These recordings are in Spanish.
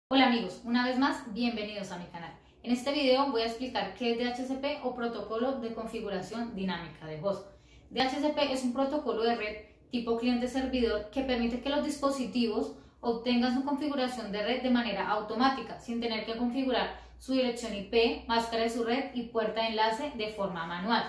Hola amigos, una vez más, bienvenidos a mi canal. En este video voy a explicar qué es DHCP o protocolo de configuración dinámica de host. DHCP es un protocolo de red tipo cliente-servidor que permite que los dispositivos obtengan su configuración de red de manera automática, sin tener que configurar su dirección IP, máscara de su red y puerta de enlace de forma manual.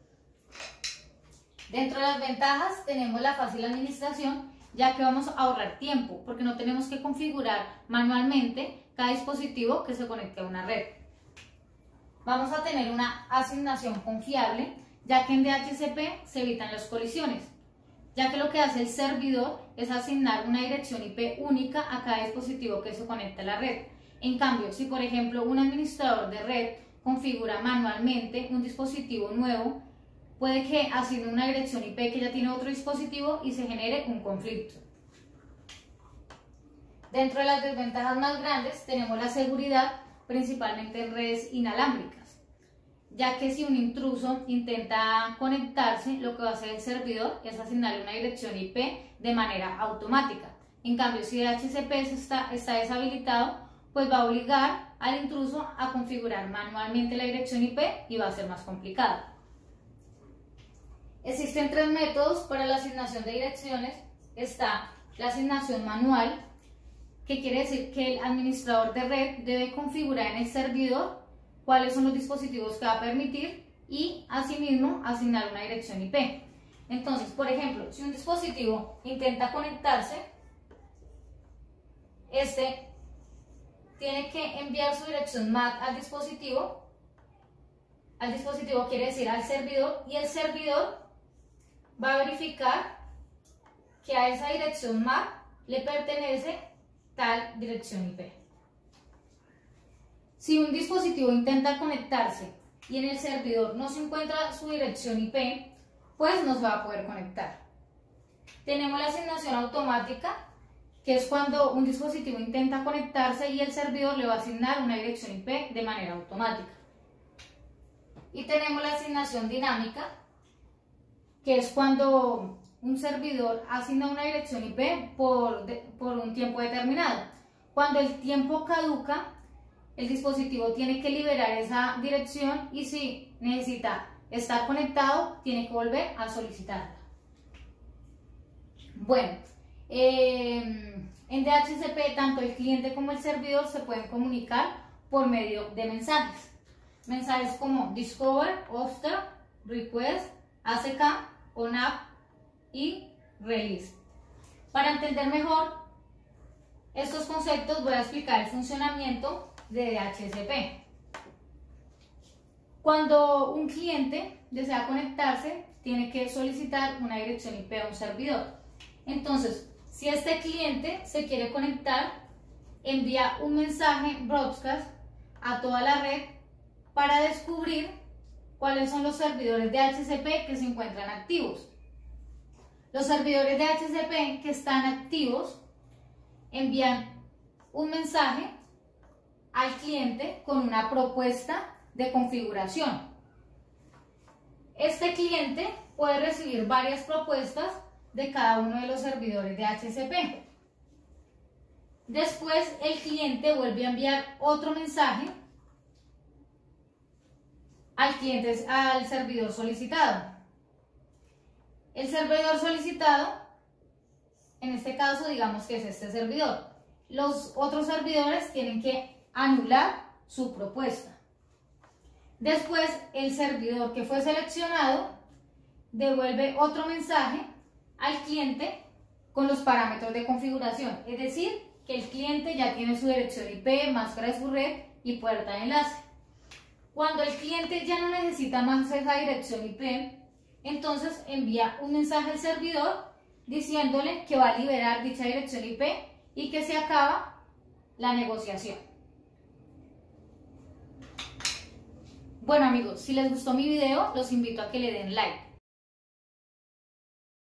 Dentro de las ventajas tenemos la fácil administración, ya que vamos a ahorrar tiempo porque no tenemos que configurar manualmente cada dispositivo que se conecte a una red. Vamos a tener una asignación confiable, ya que en DHCP se evitan las colisiones, ya que lo que hace el servidor es asignar una dirección IP única a cada dispositivo que se conecte a la red. En cambio, si por ejemplo un administrador de red configura manualmente un dispositivo nuevo, puede que asigne una dirección IP que ya tiene otro dispositivo y se genere un conflicto. Dentro de las desventajas más grandes tenemos la seguridad, principalmente en redes inalámbricas, ya que si un intruso intenta conectarse, lo que va a hacer el servidor es asignarle una dirección IP de manera automática. En cambio, si DHCP está deshabilitado, pues va a obligar al intruso a configurar manualmente la dirección IP y va a ser más complicado. Existen tres métodos para la asignación de direcciones. Está la asignación manual, que quiere decir que el administrador de red debe configurar en el servidor cuáles son los dispositivos que va a permitir y asimismo asignar una dirección IP. Entonces, por ejemplo, si un dispositivo intenta conectarse, este tiene que enviar su dirección MAC al dispositivo quiere decir al servidor, y el servidor va a verificar que a esa dirección MAC le pertenece tal dirección IP. Si un dispositivo intenta conectarse y en el servidor no se encuentra su dirección IP, pues no se va a poder conectar. Tenemos la asignación automática, que es cuando un dispositivo intenta conectarse y el servidor le va a asignar una dirección IP de manera automática. Y tenemos la asignación dinámica, que es cuando un servidor asigna una dirección IP por un tiempo determinado. Cuando el tiempo caduca, el dispositivo tiene que liberar esa dirección y si necesita estar conectado, tiene que volver a solicitarla. Bueno, en DHCP tanto el cliente como el servidor se pueden comunicar por medio de mensajes. Mensajes como Discover, After, Request, ACK, ONAP y Release. Para entender mejor estos conceptos voy a explicar el funcionamiento de DHCP. Cuando un cliente desea conectarse, tiene que solicitar una dirección IP a un servidor. Entonces, si este cliente se quiere conectar, envía un mensaje broadcast a toda la red para descubrir cuáles son los servidores de DHCP que se encuentran activos. Los servidores de DHCP que están activos envían un mensaje al cliente con una propuesta de configuración. Este cliente puede recibir varias propuestas de cada uno de los servidores de DHCP. Después el cliente vuelve a enviar otro mensaje al servidor solicitado. El servidor solicitado, en este caso digamos que es este servidor. Los otros servidores tienen que anular su propuesta. Después el servidor que fue seleccionado devuelve otro mensaje al cliente con los parámetros de configuración, es decir, que el cliente ya tiene su dirección IP, máscara de su red y puerta de enlace. Cuando el cliente ya no necesita más esa dirección IP, entonces envía un mensaje al servidor diciéndole que va a liberar dicha dirección IP y que se acaba la negociación. Bueno amigos, si les gustó mi video, los invito a que le den like.